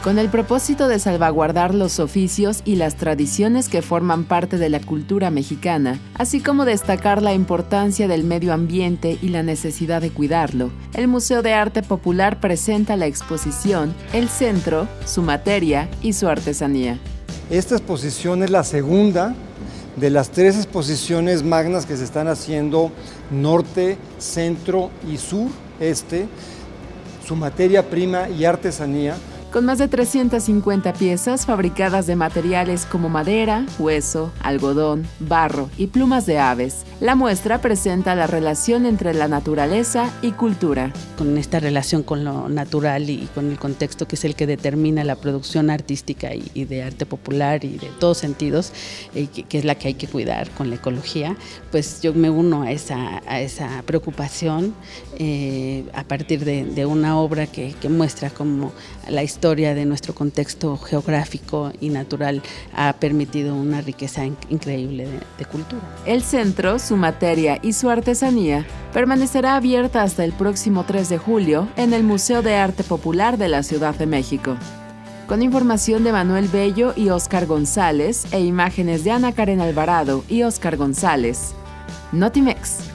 Con el propósito de salvaguardar los oficios y las tradiciones que forman parte de la cultura mexicana, así como destacar la importancia del medio ambiente y la necesidad de cuidarlo, el Museo de Arte Popular presenta la exposición El Centro, su materia y su artesanía. Esta exposición es la segunda de las 3 exposiciones magnas que se están haciendo norte, centro y sur, su materia prima y artesanía. Con más de 350 piezas fabricadas de materiales como madera, hueso, algodón, barro y plumas de aves, la muestra presenta la relación entre la naturaleza y cultura. Con esta relación con lo natural y con el contexto que es el que determina la producción artística y de arte popular y de todos sentidos, que es la que hay que cuidar con la ecología, pues yo me uno a esa preocupación a partir de una obra que muestra cómo la historia de nuestro contexto geográfico y natural ha permitido una riqueza increíble de cultura. El centro, su materia y su artesanía permanecerá abierta hasta el próximo 3 de julio en el Museo de Arte Popular de la Ciudad de México. Con información de Manuel Bello y Óscar González e imágenes de Ana Karen Alvarado y Óscar González. Notimex.